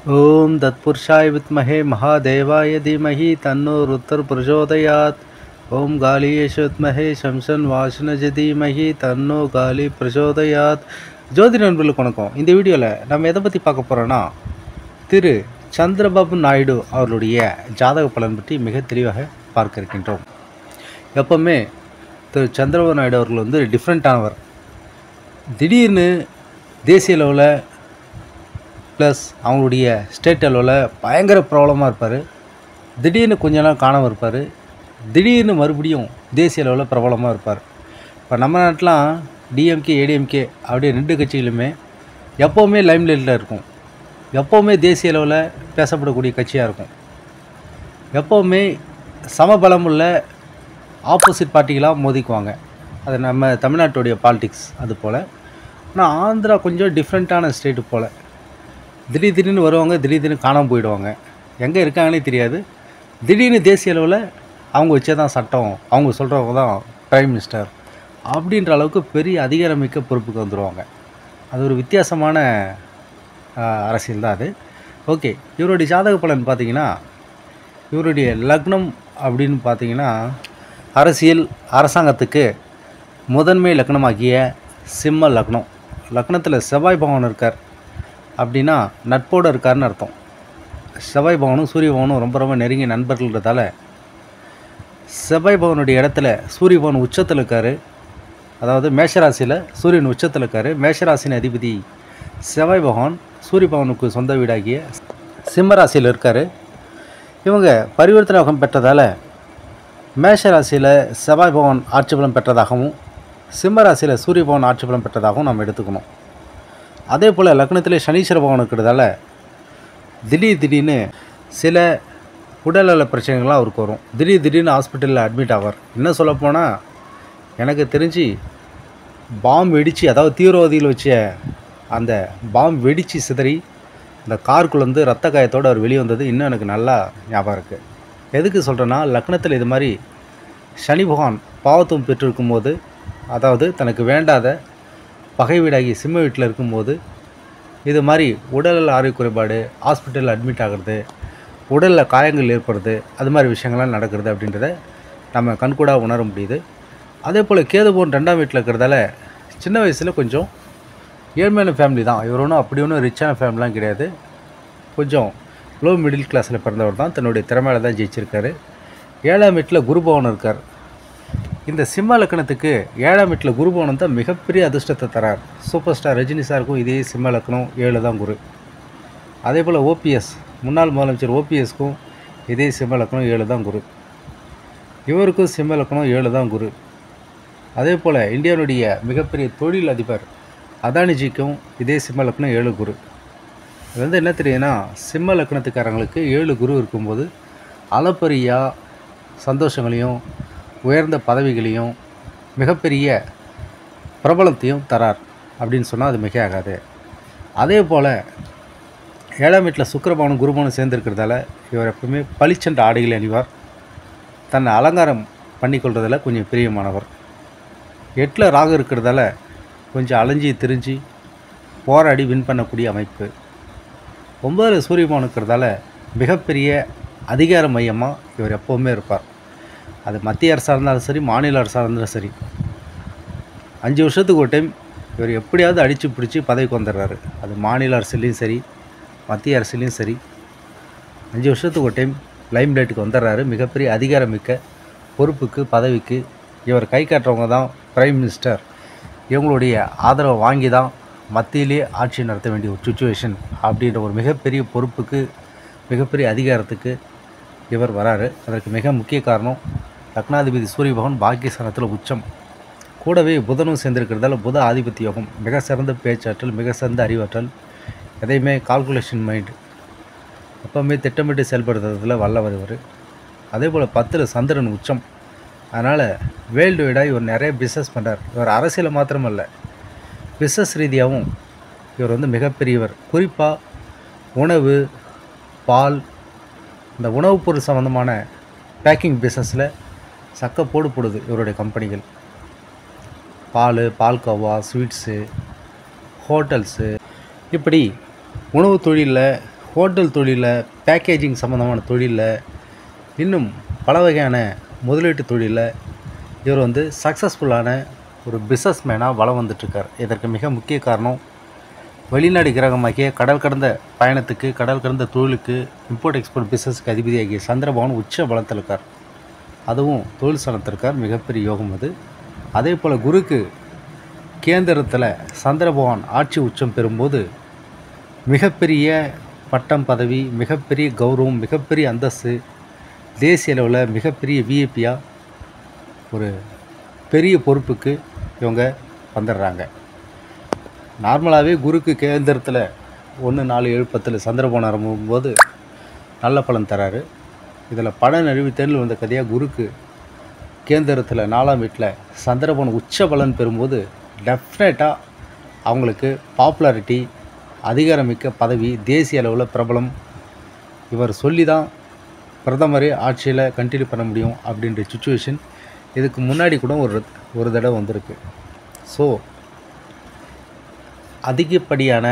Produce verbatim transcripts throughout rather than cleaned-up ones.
ओम तत्पुरुषाय विद्महे महादेवाय धीमहि तन्नो रुद्र प्रचोदयात्। ओम गालीयेश विद्महे शमशन वासनज धीमहि तन्नो गाली प्रचोदयात्। ஜோதி நண்பர்களுக்கு வணக்கம். இந்த வீடியோவில் நம்ம எதை பற்றி பார்க்க போகிறோன்னா, திரு சந்திரபாபு நாயுடு அவர்களுடைய ஜாதக பலன் பற்றி மிக தெளிவாக பார்க்க இருக்கின்றோம். எப்போவுமே திரு சந்திரபாபு நாயுடு அவர்கள் வந்து டிஃப்ரெண்ட்டானவர். திடீர்னு தேசிய அளவில் ப்ளஸ் அவங்களுடைய ஸ்டேட் அளவில் பயங்கர ப்ராப்ளமாக இருப்பார். திடீர்னு கொஞ்ச நாள் காணாமல் இருப்பார். திடீர்னு மறுபடியும் தேசிய அளவில் பிரபலமாக இருப்பார். இப்போ நம்ம நாட்டிலாம் டிஎம்கே ஏடிஎம்கே அப்படியே ரெண்டு கட்சிகளுமே எப்போவுமே லைம்லைட்டில் இருக்கும். எப்போவுமே தேசிய அளவில் பேசப்படக்கூடிய கட்சியாக இருக்கும். எப்போவுமே சமபலம் உள்ள ஆப்போசிட் பார்ட்டிகளாக மோதிக்குவாங்க. அது நம்ம தமிழ்நாட்டுடைய பாலிடிக்ஸ் அது போல். ஆனால் ஆந்திரா கொஞ்சம் டிஃப்ரெண்ட்டான ஸ்டேட்டு போல். திடீர் திடீர்னு வருவாங்க, திடீர் திடீர்னு காணாமல் போயிடுவாங்க. எங்கே இருக்காங்கன்னே தெரியாது. திடீர்னு தேசிய அளவில் அவங்க வச்சே தான் சட்டம், அவங்க சொல்கிறவங்க தான் ப்ரைம் மினிஸ்டர் அப்படின்ற அளவுக்கு பெரிய அதிகாரமிக்க பொறுப்புக்கு வந்துடுவாங்க. அது ஒரு வித்தியாசமான அரசியல் தான் அது. ஓகே, இவருடைய ஜாதக பலன் பார்த்திங்கன்னா, இவருடைய லக்னம் அப்படின்னு பார்த்திங்கன்னா, அரசியல் அரசாங்கத்துக்கு முதன்மை லக்னமாகிய சிம்ம லக்னம். லக்னத்தில் செவ்வாய் பகவான் இருக்கார் அப்படின்னா நட்போடு இருக்காருன்னு அர்த்தம். செவ்வாய் பகவானும் சூரிய பகவானும் ரொம்ப ரொம்ப நெருங்கிய நண்பர்கள்ன்றதால செவ்வாய் பகவானுடைய இடத்துல சூரிய பகவான் உச்சத்தில் இருக்கார். அதாவது மேஷராசியில் சூரியன் உச்சத்தில் இருக்கார். மேஷராசின் அதிபதி செவ்வாய் பகவான் சூரிய பகவானுக்கு சொந்த வீடாகிய சிம்மராசியில் இருக்கார். இவங்க பரிவர்த்தனை யோகம் பெற்றதால் மேஷராசியில் செவ்வாய் பகவான் ஆட்சி பலம் பெற்றதாகவும் சிம்மராசியில் சூரிய பகவான் ஆட்சி பலம் பெற்றதாகவும் நம்ம எடுத்துக்கணும். அதே போல் லக்னத்தில் சனீஸ்வர பகவான் இருக்கிறதால திடீர் திடீர்னு சில உடல்நல பிரச்சனைகள்லாம் அவருக்கு வரும். திடீர் திடீர்னு ஹாஸ்பிட்டலில் அட்மிட் ஆவார். என்ன சொல்லப்போனால், எனக்கு தெரிஞ்சு பாம்பு வெடித்து, அதாவது தீவிரவாதிகள் வச்ச அந்த பாம்பு வெடித்து சிதறி அந்த காருக்குள்ளேருந்து ரத்த காயத்தோடு அவர் வெளியே வந்தது இன்னும் எனக்கு நல்லா ஞாபகம் இருக்குது. எதுக்கு சொல்கிறேன்னா, லக்னத்தில் இது மாதிரி சனி பகவான் பாவத்துவம் பெற்றிருக்கும் போது, அதாவது தனக்கு வேண்டாத பகை வீடாகி சிம்ம வீட்டில் இருக்கும்போது இது மாதிரி உடல் ஆரோக்கிய குறைபாடு, ஹாஸ்பிட்டலில் அட்மிட் ஆகிறது, உடலில் காயங்கள் ஏற்படுறது, அது மாதிரி விஷயங்கள்லாம் நடக்கிறது அப்படின்றத நம்ம கண்கூடாக உணர முடியுது. அதே போல் கேது போன் ரெண்டாம் வீட்டில் இருக்கிறதால சின்ன வயசில் கொஞ்சம் ஏழ்மையான ஃபேமிலி தான். இவர் ஒன்றும் அப்படி ஒன்றும் ரிச்சான ஃபேமிலிலாம் கிடையாது. கொஞ்சம் லோ மிடில் கிளாஸில் பிறந்தவர் தான். தன்னுடைய திறமையில தான் ஜெயிச்சிருக்காரு. ஏழாம் வீட்டில் குரு பகவான் இருக்கார். இந்த சிம்ம லக்கணத்துக்கு ஏழாம் வீட்டில் குரு பகவான் தான் மிகப்பெரிய அதிர்ஷ்டத்தை தரார். சூப்பர் ஸ்டார் ரஜினி சாருக்கும் இதே சிம்ம லக்கணம் ஏழு தான் குரு. அதே போல் ஓபிஎஸ் முன்னாள் முதலமைச்சர் ஓபிஎஸ்க்கும் இதே சிம்ம லக்கணம் ஏழு தான் குரு. இவருக்கும் சிம்ம லக்கணம் ஏழு தான் குரு. அதே போல் இந்தியாவுடைய மிகப்பெரிய தொழில் அதிபர் அதானிஜிக்கும் இதே சிம்ம லக்கணம் ஏழு குரு. இது வந்து என்ன தெரியுதுன்னா, சிம்ம லக்கணத்துக்காரங்களுக்கு ஏழு குரு இருக்கும்போது அளப்பரிய சந்தோஷங்களையும் உயர்ந்த பதவிகளையும் மிகப்பெரிய பிரபலத்தையும் தரார் அப்படின்னு சொன்னால் அது மிக ஆகாது. அதே போல் ஏழாம் வீட்டில் சுக்கிரபவனும் குருபவனும் சேர்ந்துருக்கிறதால இவர் எப்பவுமே பளிச்சென்ற ஆடைகளை அணிவார். தன்னை அலங்காரம் பண்ணிக்கொள்றதில் கொஞ்சம் பிரியமானவர். எட்டில் ராகு இருக்கிறதால கொஞ்சம் அலைஞ்சி திரிஞ்சு போராடி வின் பண்ணக்கூடிய அமைப்பு. ஒன்பதில் சூரிய பகவான் இருக்கிறதால மிகப்பெரிய அதிகார மையமாக இவர் எப்போவுமே இருப்பார். அது மத்திய அரசாக இருந்தாலும் சரி, மாநில அரசாக இருந்தாலும் சரி. அஞ்சு வருஷத்துக்கு ஒரு டைம் இவர் எப்படியாவது அடித்து பிடிச்சி பதவிக்கு வந்துடுறாரு. அது மாநில அரசுலேயும் சரி, மத்திய அரசுலேயும் சரி. அஞ்சு வருஷத்துக்கு ஒரு டைம் லைம் லைட்டுக்கு வந்துடுறாரு. மிகப்பெரிய அதிகாரமிக்க பொறுப்புக்கு பதவிக்கு இவர் கை காட்டுறவங்க தான் ப்ரைம் மினிஸ்டர். இவங்களுடைய ஆதரவை வாங்கி தான் மத்தியிலே ஆட்சி நடத்த வேண்டிய ஒரு சுச்சுவேஷன் அப்படின்ற ஒரு மிகப்பெரிய பொறுப்புக்கு, மிகப்பெரிய அதிகாரத்துக்கு இவர் வராரு. அதற்கு மிக முக்கிய காரணம் லக்னாதிபதி சூரிய பகவான் பாக்கியஸ்தானத்தில் உச்சம். கூடவே புதனும் சேர்ந்திருக்கிறதால புத ஆதிபத்திய யோகம். மிக சிறந்த பேச்சாற்றல், மிக சிறந்த அறிவாற்றல், எதையுமே கால்குலேஷன் மைண்டு, எப்போவுமே திட்டமிட்டு செயல்படுத்துறதுல வல்லவர் இவர். அதே போல் பத்தில் சந்திரன் உச்சம். அதனால் வேர்ல்டு வைடாக இவர் நிறைய பிஸ்னஸ் பண்ணுறார். இவர் அரசியல் மாத்திரமல்ல, பிஸ்னஸ் ரீதியாகவும் இவர் வந்து மிகப்பெரியவர். குறிப்பாக உணவு, பால், இந்த உணவுப் பொருள் சம்மந்தமான பேக்கிங் பிஸ்னஸில் சக்க போடு போடுது இவருடைய கம்பெனிகள். பால், பால்கோவா, ஸ்வீட்ஸு, ஹோட்டல்ஸு, இப்படி உணவு தொழிலில் ஹோட்டல் தொழிலில், பேக்கேஜிங் சம்மந்தமான தொழிலில், இன்னும் பல வகையான முதலீட்டு தொழிலில் இவர் வந்து சக்ஸஸ்ஃபுல்லான ஒரு பிஸ்னஸ் மேனாக வலம் வந்துட்டுருக்கார். இதற்கு மிக முக்கிய காரணம் வெளிநாடு கிரகமாகிய கடல் கடந்த பயணத்துக்கு, கடல் கடந்த தொழிலுக்கு, இம்போர்ட் எக்ஸ்போர்ட் பிஸ்னஸுக்கு அதிபதியாகிய சந்திரபவன் உச்ச பலத்தில் இருக்கார். அதுவும் தொழில் ஸ்தானத்தில் இருக்கார். மிகப்பெரிய யோகம் அது. அதே போல் குருக்கு கேந்திரத்தில் சந்திரபகவான் ஆட்சி உச்சம் பெறும்போது மிகப்பெரிய பட்டம், பதவி, மிகப்பெரிய கௌரவம், மிகப்பெரிய அந்தஸ்து, தேசிய அளவில் மிகப்பெரிய விஐபியாக ஒரு பெரிய பொறுப்புக்கு இவங்க வந்துடுறாங்க. நார்மலாகவே குருக்கு கேந்திரத்தில் ஒன்று நாலு ஏழு பத்தில் சந்திரபகவான் ஆரம்பிக்கும்போது நல்ல பலன் தராரு. இதில் பல நழுவி தேர்தல் வந்த கதையாக குருக்கு கேந்திரத்தில் நாலாம் வீட்டில் சந்திரபகவான் உச்ச பலன் பெறும்போது டெஃபினட்டாக அவங்களுக்கு பாப்புலாரிட்டி, அதிகாரமிக்க பதவி, தேசிய அளவில் பிரபலம், இவர் சொல்லி தான் பிரதமரே ஆட்சியில் கண்டினியூ பண்ண முடியும் அப்படின்ற சுச்சுவேஷன் இதுக்கு முன்னாடி கூட ஒரு ஒரு தடவை வந்திருக்கு. ஸோ அதிகப்படியான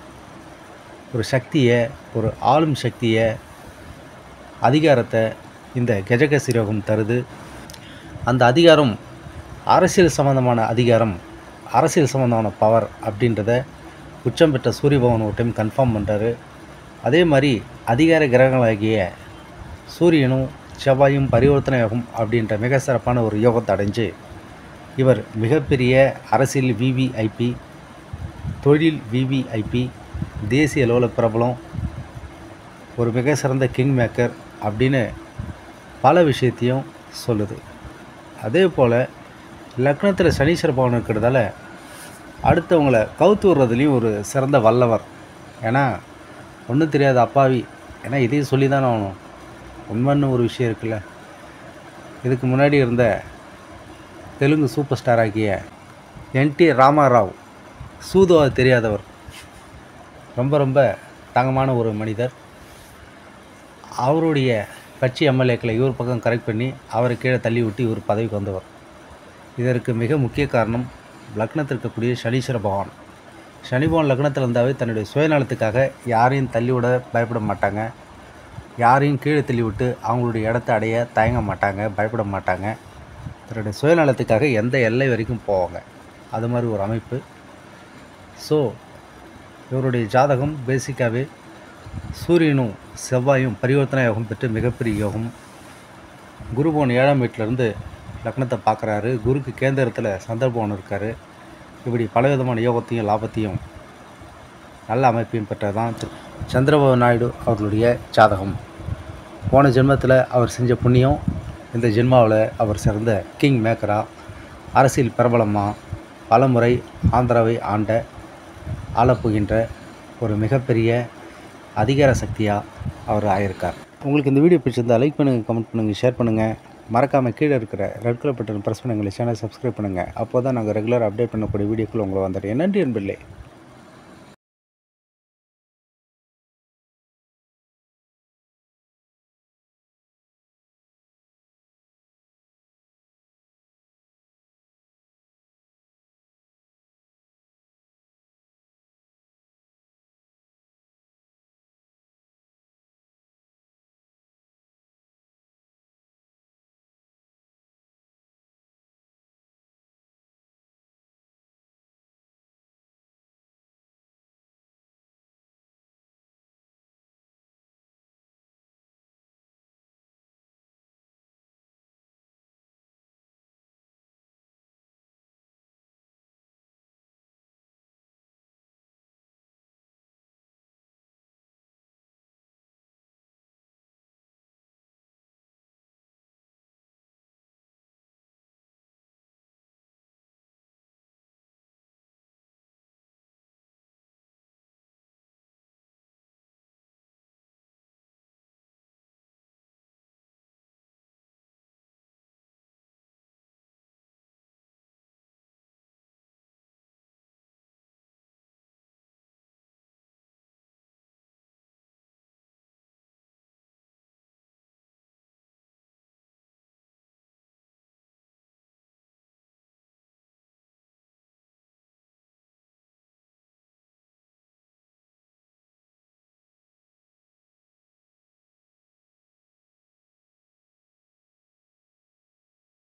ஒரு சக்தியை, ஒரு ஆளும் சக்தியை, அதிகாரத்தை இந்த கஜகேசரி யோகம் தருது. அந்த அதிகாரம் அரசியல் சம்மந்தமான அதிகாரம், அரசியல் சம்மந்தமான பவர் அப்படின்றத உச்சம் பெற்ற சூரிய பகவான் ஒரு டைம் கன்ஃபார்ம் பண்ணுறாரு. அதே மாதிரி அதிகார கிரகங்களாகிய சூரியனும் செவ்வாயும் பரிவர்த்தனை யோகம் அப்படின்ற மிக சிறப்பான ஒரு யோகத்தை அடைஞ்சு இவர் மிகப்பெரிய அரசியல் விவிஐபி, தொழில் விவிஐபி, தேசிய அளவில் பிரபலம், ஒரு மிக சிறந்த கிங் மேக்கர் அப்படின்னு பல விஷயத்தையும் சொல்லுது. அதே போல் லக்னத்தில் சனீஸ்வர பகவான் இருக்கிறதால அடுத்தவங்களை கவுத்து விடுறதுலேயும் ஒரு சிறந்த வல்லவர். ஏன்னா ஒன்றும் தெரியாத அப்பாவி, ஏன்னா இதையும் சொல்லி தானே ஆகணும், உண்மைன்னு ஒரு விஷயம் இருக்குல்ல. இதுக்கு முன்னாடி இருந்த தெலுங்கு சூப்பர் ஸ்டார் ஆகிய என் டி ராமாராவ் சூதுவாது தெரியாதவர், ரொம்ப ரொம்ப தங்கமான ஒரு மனிதர். அவருடைய கட்சி எம்எல்ஏக்களை இவர் பக்கம் கரெக்ட் பண்ணி அவரை கீழே தள்ளி விட்டு இவர் பதவிக்கு வந்தவர். இதற்கு மிக முக்கிய காரணம் லக்னத்தில் இருக்கக்கூடிய சனீஸ்வர பகவான். சனி பகவான் லக்னத்தில் இருந்தாவே தன்னுடைய சுயநலத்துக்காக யாரையும் தள்ளிவிட பயப்பட மாட்டாங்க, யாரையும் கீழே தள்ளி விட்டு அவங்களுடைய இடத்த அடைய தயங்க மாட்டாங்க, பயப்பட மாட்டாங்க. தன்னுடைய சுயநலத்துக்காக எந்த எல்லை வரைக்கும் போவாங்க. அது மாதிரி ஒரு அமைப்பு. ஸோ இவருடைய ஜாதகம் பேசிக்காகவே சூரியனும் செவ்வாயும் பரிவர்த்தனை யோகம் பெற்று மிகப்பெரிய யோகம். குருபவன் ஏழாம் வீட்டிலேருந்து லக்னத்தை பார்க்குறாரு. குருக்கு கேந்திரத்தில் சந்திரபவன் இருக்கார். இப்படி பலவிதமான யோகத்தையும் லாபத்தையும் நல்ல அமைப்பையும் பெற்றதான் சந்திரபாபு நாயுடு அவர்களுடைய ஜாதகம். போன ஜென்மத்தில் அவர் செஞ்ச புண்ணியம் இந்த ஜென்மாவில் அவர் சிறந்த கிங் மேக்கராக, அரசியல் பிரபலமாக, பலமுறை ஆந்திராவை ஆண்ட ஆளப்புகின்ற ஒரு மிகப்பெரிய அதிகார சக்தியாக அவர் ஆயிருக்கார். உங்களுக்கு இந்த வீடியோ பிடிச்சிருந்தால் லைக் பண்ணுங்கள், கமெண்ட் பண்ணுங்கள், ஷேர் பண்ணுங்கள். மறக்காமல் கீழே இருக்கிற ரெட் கலர் பட்டன் ப்ரெஸ் பண்ணுங்கள், சேனல் சப்ஸ்கிரைப் பண்ணுங்கள். அப்போ தான் நாங்கள் ரெகுலர் அப்டேட் பண்ணக்கூடிய வீடியோக்குள்ள உங்களை வந்துடுறேன். நன்றி என்பதில்லை.